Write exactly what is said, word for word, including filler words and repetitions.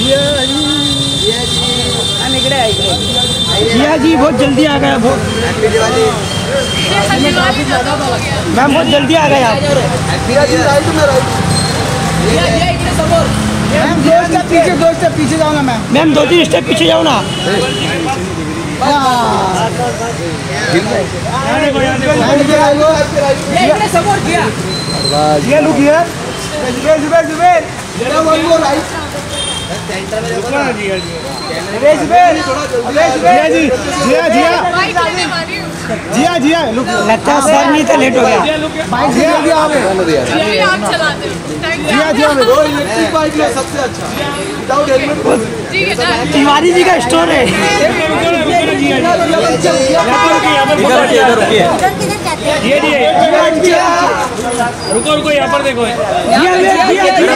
जिया जी बहुत जल्दी आ गया। बहुत मैम बहुत जल्दी आ गए आप। मैम दो स्टेप पीछे दो स्टेप पीछे जाओ ना मैम। मैम दो तीन स्टेप पीछे जाओ ना। सपोर्ट किया। ये look here. Zubair Zubair Zubair. One more right. Jiya ji Jiya Jiya Jiya Jiya look लगता है सर नहीं था लेट हो गया। बाइक जिया जिया आप चलाते हो। जिया जिया वो इलेक्ट्रिक बाइक है सबसे अच्छा विदाउट हेलमेट। तिवारी जी का स्टोर है। रुको रुको यहाँ पर देखो।